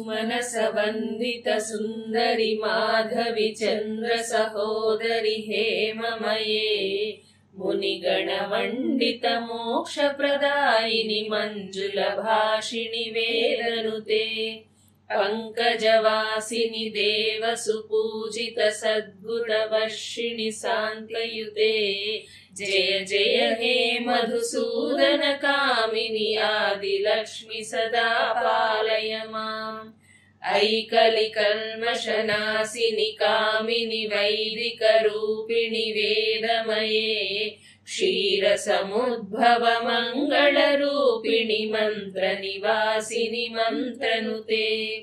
सुमनसवन्दित सुन्दरि माधवि चन्द्र सहोदरि हेममये मुनिगणमण्डित मोक्षप्रदायिनि मञ्जुलभाषिणि वेदनुते पंकजवासिनि देवसुपूजित सद्गुणवर्षिणि शान्तयुते जय जय हे मधुसूदन कामिनि आदिलक्ष्मि सदा पालय माम् ऐकलिकल्मषनाशिनि कामिनि वैदिक रूपिणि वेदमये क्षीरसमुद्भव मङ्गलरूपिणि मन्त्रनिवासिनि मन्त्रनुते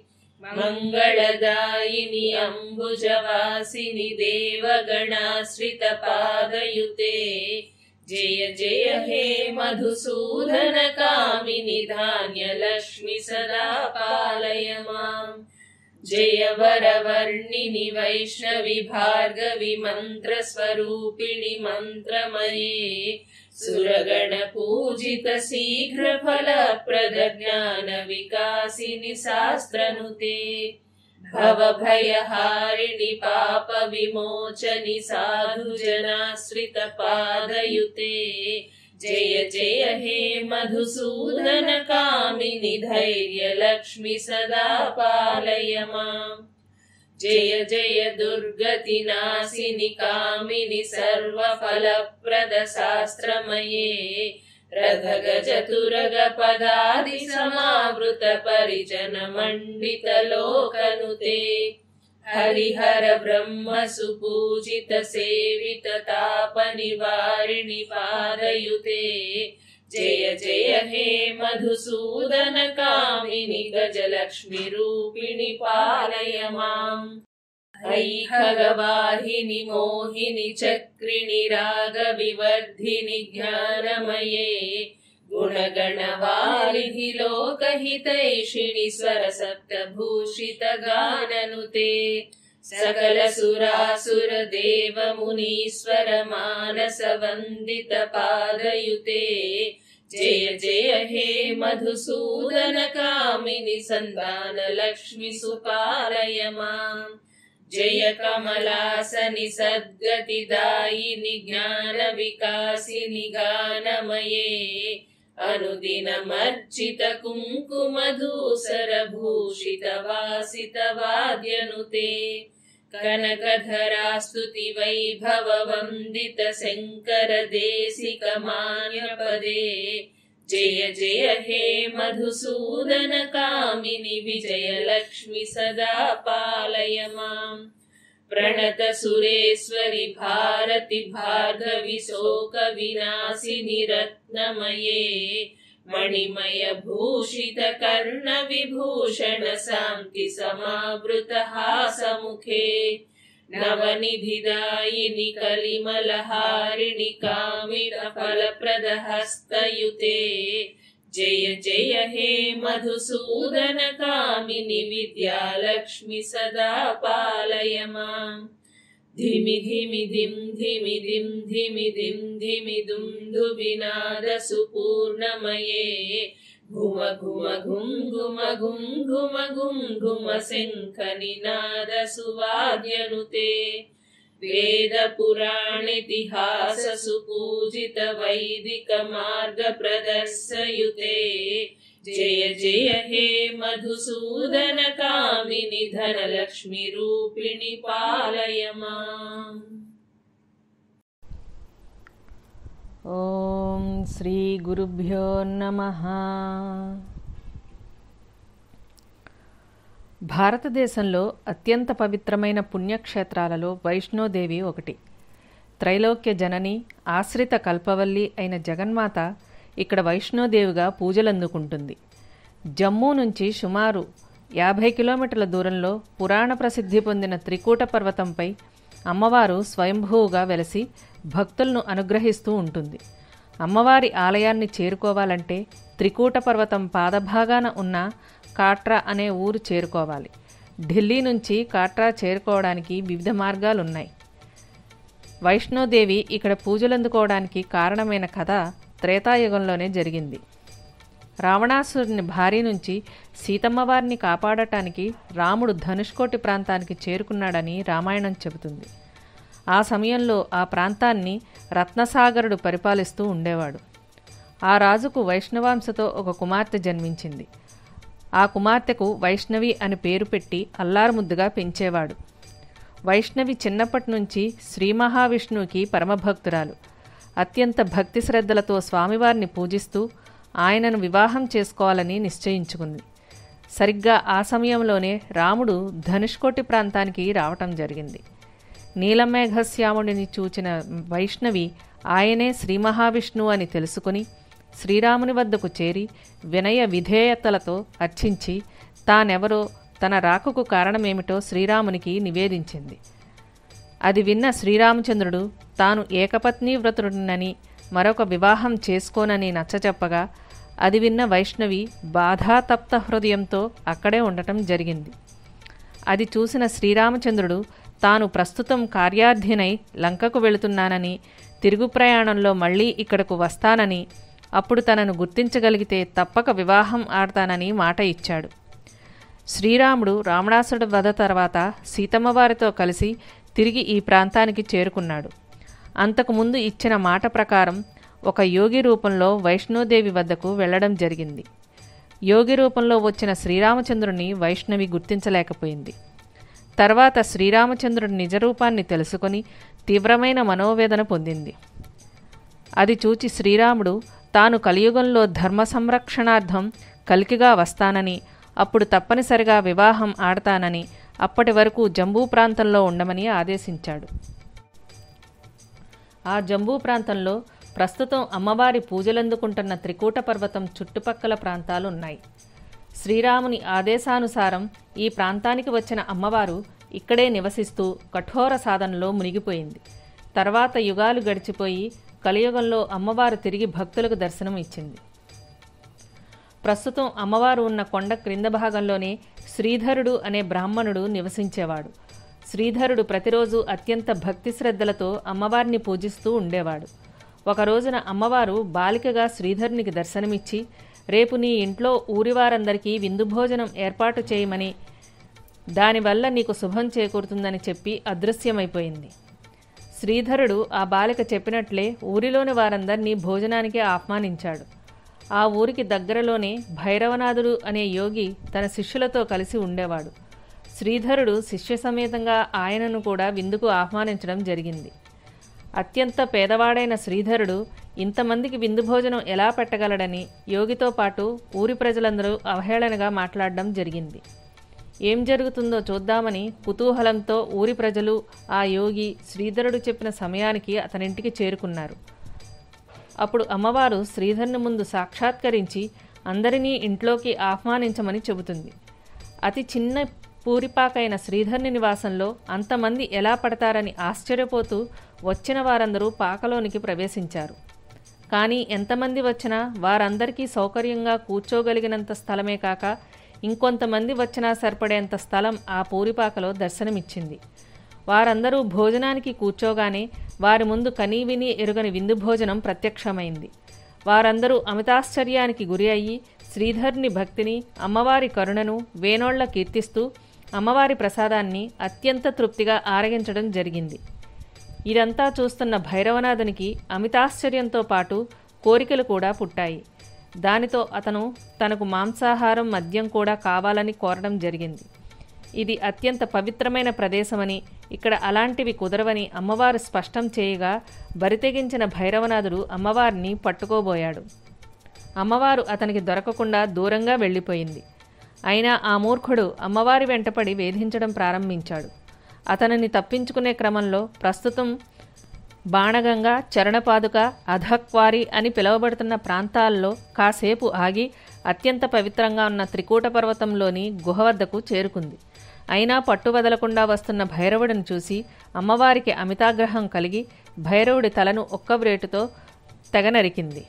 मङ्गलदायिनि अम्बुजवासिनि देवगणाश्रित पादयुते जय जय हे मधुसूदन कामिनि धान्यलक्ष्मि सदा पालय माम् जय वरवर्णिनि वैष्णवि भार्गवि मन्त्रस्वरूपिणि मन्त्रमये सुरगण पूजित शीघ्र फलप्रद ज्ञान विकासिनि शास्त्रनुते भवभयहारिणि पाप विमोचनि साधुजनाश्रित पादयुते जय जय हे मधुसूदन कामिनि धैर्यलक्ष्मि सदा पालय माम् जय जय दुर्गतिनाशिनि कामिनि सर्वफलप्रद शास्त्रमये रथगजतुरग पदादि समावृत परिजन मण्डित लोकनुते हरिहर ब्रह्म सुपूजित सेवित ताप निवारिणि पादयुते जय जय हे मधुसूदन कामिनि गजलक्ष्मि रूपिणि पालय माम् ऐखगवाहिनि मोहिनि चक्रिणि राग विवर्धिनि ज्ञानमये गुणगणवारिधि लोकहितैषिणि स्वरसप्तभूषित गाननुते सकल सुरासुर देव मुनीश्वर मानस वन्दित पादयुते जय जय हे मधुसूदन कामिनि सन्तान लक्ष्मि सुपालय माम् जय कमलासनि सद्गतिदायिनि ज्ञान विकासिनि गानमये अनुदिनमर्चित कुङ्कुमधूसर भूषित वासित वाद्यनुते कनकधरास्तुति वैभव वन्दित शङ्कर देशिक मान्यपदे जय जय हे मधुसूदन कामिनि विजयलक्ष्मि सदा पालय माम् प्रणत सुरेश्वरि भारति भार्गवि शोक विनाशिनि रत्नमये मणिमय भूषित कर्ण विभूषण शान्ति समावृत हासमुखे नवनिधिदायिनि कलिमलहारिणि कामित फलप्रद हस्तयुते जय जय हे मधुसूदन कामिनि विद्यालक्ष्मि सदा पालय माम् धिमि धिमि धिं धिमि धिं धिमि धिं धिमि दुन्दुभिनाद सुपूर्णमये घुम घुम घुं घुम घुं घुम घुं घुम शङ्खनिनाद सुवाद्यनुते वेद पुराणेतिहास सुपूजित वैदिक मार्ग प्रदर्शयुते जय जय हे मधुसूदन कामिनि धनलक्ष्मि रूपिणि पालय माम् ఓం శ్రీ గురుభ్యో నమః. భారతదేశంలో అత్యంత పవిత్రమైన పుణ్యక్షేత్రాలలో వైష్ణోదేవి ఒకటి. త్రైలోక్య జనని, ఆశ్రిత కల్పవల్లి అయిన జగన్మాత ఇక్కడ వైష్ణోదేవిగా పూజలందుకుంటుంది. జమ్మూ నుంచి సుమారు 50 కిలోమీటర్ల దూరంలో పురాణ ప్రసిద్ధి పొందిన త్రికూట పర్వతంపై అమ్మవారు స్వయంభూగా వెలసి భక్తులను అనుగ్రహిస్తూ ఉంటుంది. అమ్మవారి ఆలయాన్ని చేరుకోవాలంటే త్రికూట పర్వతం పాదభాగాన ఉన్న కాట్రా అనే ఊరు చేరుకోవాలి. ఢిల్లీ నుంచి కాట్రా చేరుకోవడానికి వివిధ మార్గాలున్నాయి. వైష్ణోదేవి ఇక్కడ పూజలందుకోవడానికి కారణమైన కథ త్రేతాయుగంలోనే జరిగింది. రావణాసురుని భారీ నుంచి సీతమ్మవారిని కాపాడటానికి రాముడు ధనుష్కోటి ప్రాంతానికి చేరుకున్నాడని రామాయణం చెబుతుంది. ఆ సమయంలో ఆ ప్రాంతాన్ని రత్నసాగరుడు పరిపాలిస్తూ ఉండేవాడు. ఆ రాజుకు వైష్ణవాంశతో ఒక కుమార్తె జన్మించింది. ఆ కుమార్తెకు వైష్ణవి అని పేరు పెట్టి అల్లారుముద్దుగా పెంచేవాడు. వైష్ణవి చిన్నప్పటి నుంచి శ్రీ మహావిష్ణువుకి పరమభక్తురాలు. అత్యంత భక్తి శ్రద్ధలతో స్వామివారిని పూజిస్తూ ఆయనను వివాహం చేసుకోవాలని నిశ్చయించుకుంది. సరిగ్గా ఆ సమయంలోనే రాముడు ధనుష్కోటి ప్రాంతానికి రావటం జరిగింది. నీలమేఘశ్యాముడిని చూచిన వైష్ణవి ఆయనే శ్రీ మహావిష్ణువు అని తెలుసుకుని శ్రీరాముని వద్దకు చేరి వినయ విధేయతలతో అర్చించి తానెవరో తన రాకకు కారణమేమిటో శ్రీరామునికి నివేదించింది. అది విన్న శ్రీరామచంద్రుడు తాను ఏకపత్నీ వ్రతుడినని మరొక వివాహం చేసుకోనని నచ్చచెప్పగా అది విన్న వైష్ణవి బాధాతప్త హృదయంతో అక్కడే ఉండటం జరిగింది. అది చూసిన శ్రీరామచంద్రుడు తాను ప్రస్తుతం కార్యార్థినై లంకకు వెళుతున్నానని, తిరుగు ప్రయాణంలో మళ్ళీ ఇక్కడకు వస్తానని, అప్పుడు తనను గుర్తించగలిగితే తప్పక వివాహం ఆడతానని మాట ఇచ్చాడు. శ్రీరాముడు రావణాసురుడి వధ తర్వాత సీతమ్మవారితో కలిసి తిరిగి ఈ ప్రాంతానికి చేరుకున్నాడు. అంతకుముందు ఇచ్చిన మాట ప్రకారం ఒక యోగి రూపంలో వైష్ణోదేవి వద్దకు వెళ్లడం జరిగింది. యోగి రూపంలో వచ్చిన శ్రీరామచంద్రుని వైష్ణవి గుర్తించలేకపోయింది. తర్వాత శ్రీరామచంద్రుడి నిజరూపాన్ని తెలుసుకొని తీవ్రమైన మనోవేదన పొందింది. అది చూచి శ్రీరాముడు తాను కలియుగంలో ధర్మ సంరక్షణార్థం కల్కిగా వస్తానని, అప్పుడు తప్పనిసరిగా వివాహం ఆడతానని, అప్పటి వరకు జంబూ ప్రాంతంలో ఉండమని ఆదేశించాడు. ఆ జంబూ ప్రాంతంలో ప్రస్తుతం అమ్మవారి పూజలందుకుంటున్న త్రికూట పర్వతం చుట్టుపక్కల ప్రాంతాలున్నాయి. శ్రీరాముని ఆదేశానుసారం ఈ ప్రాంతానికి వచ్చిన అమ్మవారు ఇక్కడే నివసిస్తూ కఠోర సాధనలో మునిగిపోయింది. తర్వాత యుగాలు గడిచిపోయి కలియుగంలో అమ్మవారు తిరిగి భక్తులకు దర్శనం ఇచ్చింది. ప్రస్తుతం అమ్మవారు ఉన్న కొండ క్రింద భాగంలోనే శ్రీధరుడు అనే బ్రాహ్మణుడు నివసించేవాడు. శ్రీధరుడు ప్రతిరోజు అత్యంత భక్తి శ్రద్ధలతో అమ్మవారిని పూజిస్తూ ఉండేవాడు. ఒక రోజున అమ్మవారు బాలికగా శ్రీధరునికి దర్శనమిచ్చి, రేపు నీ ఇంట్లో ఊరివారందరికీ విందు భోజనం ఏర్పాటు చేయమని, దానివల్ల నీకు శుభం చేకూరుతుందని చెప్పి అదృశ్యమైపోయింది. శ్రీధరుడు ఆ బాలిక చెప్పినట్లే ఊరిలోని వారందరినీ భోజనానికి ఆహ్వానించాడు. ఆ ఊరికి దగ్గరలోనే భైరవనాథుడు అనే యోగి తన శిష్యులతో కలిసి ఉండేవాడు. శ్రీధరుడు శిష్య సమేతంగా ఆయనను కూడా విందుకు ఆహ్వానించడం జరిగింది. అత్యంత పేదవాడైన శ్రీధరుడు ఇంతమందికి విందు భోజనం ఎలా పెట్టగలడని యోగితో పాటు ఊరి ప్రజలందరూ అవహేళనగా మాట్లాడడం జరిగింది. ఏం జరుగుతుందో చూద్దామని కుతూహలంతో ఊరి ప్రజలు ఆ యోగి శ్రీధరుడు చెప్పిన సమయానికి అతనింటికి చేరుకున్నారు. అప్పుడు అమ్మవారు శ్రీధరుని ముందు సాక్షాత్కరించి అందరినీ ఇంట్లోకి ఆహ్వానించమని చెబుతుంది. అతి చిన్న పూరిపాకైన శ్రీధరుని నివాసంలో అంతమంది ఎలా పడతారని ఆశ్చర్యపోతూ వచ్చిన వారందరూ పాకలోనికి ప్రవేశించారు. కానీ ఎంతమంది వచ్చినా వారందరికీ సౌకర్యంగా కూర్చోగలిగినంత స్థలమే కాక ఇంకొంతమంది వచ్చినా సరిపడేంత స్థలం ఆ పూరిపాకలో దర్శనమిచ్చింది. వారందరూ భోజనానికి కూర్చోగానే వారి ముందు కనీవిని ఎరుగని విందు భోజనం ప్రత్యక్షమైంది. వారందరూ అమితాశ్చర్యానికి గురి అయ్యి శ్రీధరుని భక్తిని, అమ్మవారి కరుణను వేనోళ్ల కీర్తిస్తూ అమ్మవారి ప్రసాదాన్ని అత్యంత తృప్తిగా ఆరగించడం జరిగింది. ఇదంతా చూస్తున్న భైరవనాథునికి అమితాశ్చర్యంతో పాటు కోరికలు కూడా పుట్టాయి. దానితో అతను తనకు మాంసాహారం, మద్యం కూడా కావాలని కోరడం జరిగింది. ఇది అత్యంత పవిత్రమైన ప్రదేశమని, ఇక్కడ అలాంటివి కుదరవని అమ్మవారు స్పష్టం చేయగా బరితెగించిన భైరవనాథుడు అమ్మవారిని పట్టుకోబోయాడు. అమ్మవారు అతనికి దొరకకుండా దూరంగా వెళ్ళిపోయింది. అయినా ఆ మూర్ఖుడు అమ్మవారి వెంటపడి వేధించడం ప్రారంభించాడు. అతనిని తప్పించుకునే క్రమంలో ప్రస్తుతం బాణగంగ, చరణపాదుక, అధక్వారి అని పిలువబడుతున్న ప్రాంతాల్లో కాసేపు ఆగి అత్యంత పవిత్రంగా ఉన్న త్రికూట పర్వతంలోని గుహ వద్దకు చేరుకుంది. అయినా పట్టువదలకుండా వస్తున్న భైరవుడిని చూసి అమ్మవారికి అమితాగ్రహం కలిగి భైరవుడి తలను ఒక్కవ్రేటుతో తెగనరికింది.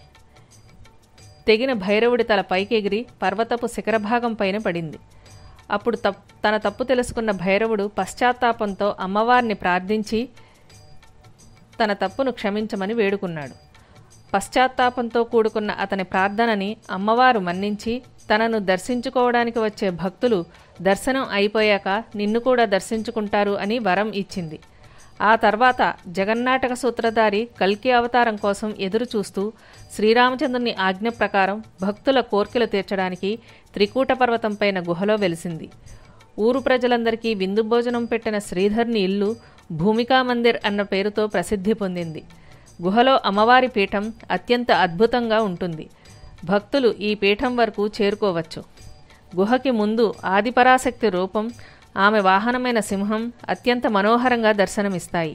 తెగిన భైరవుడి తల పైకెగిరి పర్వతపు శిఖరభాగం పైన పడింది. అప్పుడు తన తప్పు తెలుసుకున్న భైరవుడు పశ్చాత్తాపంతో అమ్మవారిని ప్రార్థించి తన తప్పును క్షమించమని వేడుకున్నాడు. పశ్చాత్తాపంతో కూడుకున్న అతని ప్రార్థనని అమ్మవారు మన్నించి తనను దర్శించుకోవడానికి వచ్చే భక్తులు దర్శనం అయిపోయాక నిన్ను కూడా దర్శించుకుంటారు అని వరం ఇచ్చింది. ఆ తర్వాత జగన్నాటక సూత్రధారి కల్కి అవతారం కోసం ఎదురు చూస్తూ శ్రీరామచంద్రుని ఆజ్ఞ ప్రకారం భక్తుల కోర్కెలు తీర్చడానికి త్రికూట పర్వతం పైన గుహలో వెలిసింది. ఊరు ప్రజలందరికీ విందు భోజనం పెట్టిన శ్రీధర్ని ఇల్లు భూమికా మందిర్ అన్న పేరుతో ప్రసిద్ధి పొందింది. గుహలో అమ్మవారి పీఠం అత్యంత అద్భుతంగా ఉంటుంది. భక్తులు ఈ పీఠం వరకు చేరుకోవచ్చు. గుహకి ముందు ఆదిపరాశక్తి రూపం, ఆమె వాహనమైన సింహం అత్యంత మనోహరంగా దర్శనమిస్తాయి.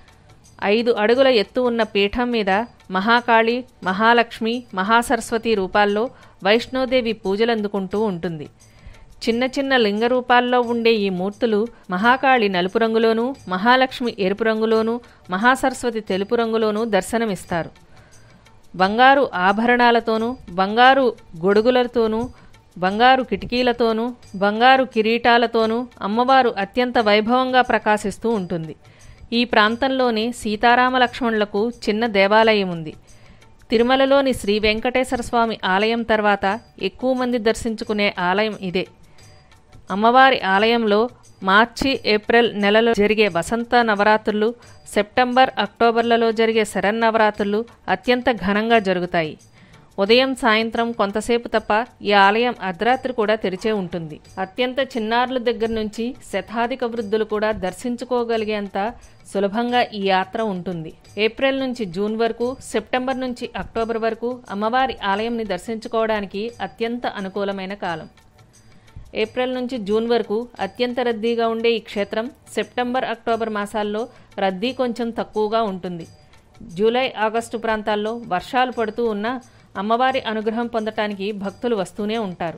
5 అడుగుల ఎత్తు ఉన్న పీఠం మీద మహాకాళి, మహాలక్ష్మి, మహాసరస్వతి రూపాల్లో వైష్ణోదేవి పూజలందుకుంటూ ఉంటుంది. చిన్న చిన్న లింగ రూపాల్లో ఉండే ఈ మూర్తులు మహాకాళి నలుపు రంగులోనూ, మహాలక్ష్మి ఎరుపు రంగులోనూ, మహాసరస్వతి తెలుపు రంగులోనూ దర్శనమిస్తారు. బంగారు ఆభరణాలతోనూ, బంగారు గొడుగులతోనూ, బంగారు కిటికీలతోనూ, బంగారు కిరీటాలతోనూ అమ్మవారు అత్యంత వైభవంగా ప్రకాశిస్తూ ఉంటుంది. ఈ ప్రాంతంలోనే సీతారామ లక్ష్మణులకు చిన్న దేవాలయం ఉంది. తిరుమలలోని శ్రీ వెంకటేశ్వర స్వామి ఆలయం తర్వాత ఎక్కువ మంది దర్శించుకునే ఆలయం ఇదే. అమ్మవారి ఆలయంలో మార్చి, ఏప్రిల్ నెలలో జరిగే వసంత నవరాత్రులు, సెప్టెంబర్, అక్టోబర్లలో జరిగే శరన్నవరాత్రులు అత్యంత ఘనంగా జరుగుతాయి. ఉదయం, సాయంత్రం కొంతసేపు తప్ప ఈ ఆలయం అర్ధరాత్రి కూడా తెరిచే ఉంటుంది. అత్యంత చిన్నారుల దగ్గర నుంచి శతాధిక వృద్ధులు కూడా దర్శించుకోగలిగేంత సులభంగా ఈ యాత్ర ఉంటుంది. ఏప్రిల్ నుంచి జూన్ వరకు, సెప్టెంబర్ నుంచి అక్టోబర్ వరకు అమ్మవారి ఆలయంని దర్శించుకోవడానికి అత్యంత అనుకూలమైన కాలం. ఏప్రిల్ నుంచి జూన్ వరకు అత్యంత రద్దీగా ఉండే ఈ క్షేత్రం సెప్టెంబర్, అక్టోబర్ మాసాల్లో రద్దీ కొంచెం తక్కువగా ఉంటుంది. జూలై, ఆగస్టు ప్రాంతాల్లో వర్షాలు పడుతూ ఉన్నా అమ్మవారి అనుగ్రహం పొందటానికి భక్తులు వస్తూనే ఉంటారు.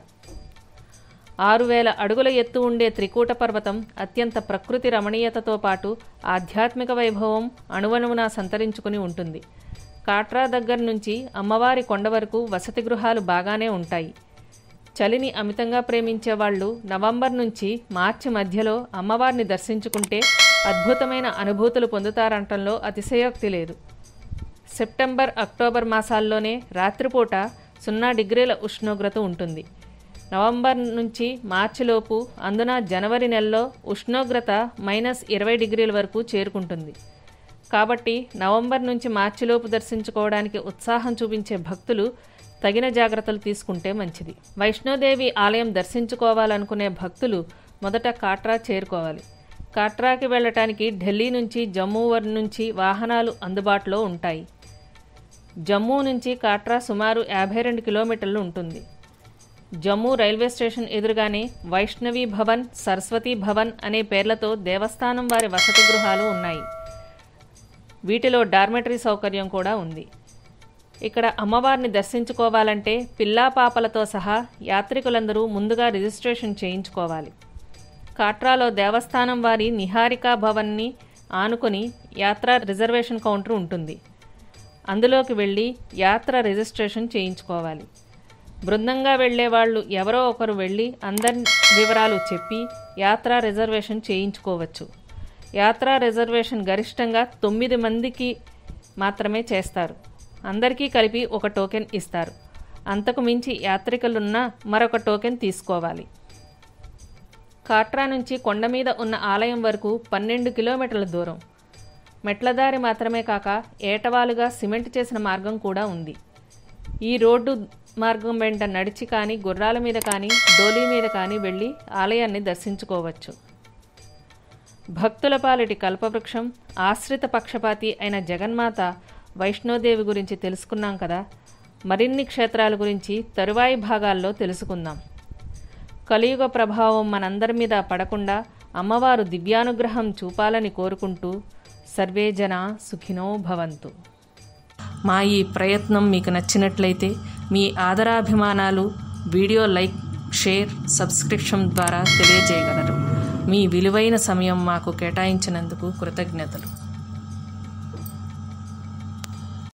6000 అడుగుల ఎత్తు ఉండే త్రికూట పర్వతం అత్యంత ప్రకృతి రమణీయతతో పాటు ఆధ్యాత్మిక వైభవం అణువణువున సంతరించుకుని ఉంటుంది. కాట్రా దగ్గర నుంచి అమ్మవారి కొండ వరకు వసతి గృహాలు బాగానే ఉంటాయి. చలిని అమితంగా ప్రేమించే వాళ్ళు నవంబర్ నుంచి మార్చి మధ్యలో అమ్మవారిని దర్శించుకుంటే అద్భుతమైన అనుభూతులు పొందుతారంటంలో అతిశయోక్తి లేదు. సెప్టెంబర్, అక్టోబర్ మాసాల్లోనే రాత్రిపూట 0 డిగ్రీల ఉష్ణోగ్రత ఉంటుంది. నవంబర్ నుంచి మార్చిలోపు, అందున జనవరి నెలలో ఉష్ణోగ్రత -20 డిగ్రీల వరకు చేరుకుంటుంది. కాబట్టి నవంబర్ నుంచి మార్చిలోపు దర్శించుకోవడానికి ఉత్సాహం చూపించే భక్తులు తగిన జాగ్రత్తలు తీసుకుంటే మంచిది. వైష్ణోదేవి ఆలయం దర్శించుకోవాలనుకునే భక్తులు మొదట కాట్రా చేరుకోవాలి. కాట్రాకి వెళ్ళటానికి ఢిల్లీ నుంచి, జమ్మూ నుంచి వాహనాలు అందుబాటులో ఉంటాయి. జమ్మూ నుంచి కాట్రా సుమారు 52 కిలోమీటర్లు ఉంటుంది. జమ్మూ రైల్వే స్టేషన్ ఎదురుగానే వైష్ణవి భవన్, సరస్వతి భవన్ అనే పేర్లతో దేవస్థానం వారి వసతి గృహాలు ఉన్నాయి. వీటిలో డార్మెటరీ సౌకర్యం కూడా ఉంది. ఇక్కడ అమ్మవారిని దర్శించుకోవాలంటే పిల్లా పాపలతో సహా యాత్రికులందరూ ముందుగా రిజిస్ట్రేషన్ చేయించుకోవాలి. కాట్రాలో దేవస్థానం వారి నిహారికా భవన్ని ఆనుకొని యాత్రా రిజర్వేషన్ కౌంటర్ ఉంటుంది. అందులోకి వెళ్ళి యాత్ర రిజిస్ట్రేషన్ చేయించుకోవాలి. బృందంగా వెళ్లే వాళ్ళు ఎవరో ఒకరు వెళ్ళి అందరి వివరాలు చెప్పి యాత్రా రిజర్వేషన్ చేయించుకోవచ్చు. యాత్రా రిజర్వేషన్ గరిష్టంగా 9 మందికి మాత్రమే చేస్తారు. అందరికీ కలిపి ఒక టోకెన్ ఇస్తారు. అంతకు మించి యాత్రికులున్నా మరొక టోకెన్ తీసుకోవాలి. కాట్రా నుంచి కొండ మీద ఉన్న ఆలయం వరకు 12 కిలోమీటర్ల దూరం. మెట్లదారి మాత్రమే కాక ఏటవాలుగా సిమెంట్ చేసిన మార్గం కూడా ఉంది. ఈ రోడ్డు మార్గం వెంట నడిచి కానీ, గుర్రాల మీద కానీ, డోలీ మీద కానీ వెళ్ళి ఆలయాన్ని దర్శించుకోవచ్చు. భక్తుల పాలిటి కల్పవృక్షం, ఆశ్రిత పక్షపాతి అయిన జగన్మాత వైష్ణోదేవి గురించి తెలుసుకున్నాం కదా. మరిన్ని క్షేత్రాల గురించి తరువాయి భాగాల్లో తెలుసుకుందాం. కలియుగ ప్రభావం మనందరి మీద పడకుండా అమ్మవారు దివ్యానుగ్రహం చూపాలని కోరుకుంటూ సర్వే జనా సుఖినో భవంతు. మా ఈ ప్రయత్నం మీకు నచ్చినట్లయితే మీ ఆదరాభిమానాలు వీడియో లైక్, షేర్, సబ్స్క్రిప్షన్ ద్వారా తెలియజేయగలరు. మీ విలువైన సమయం మాకు కేటాయించినందుకు కృతజ్ఞతలు.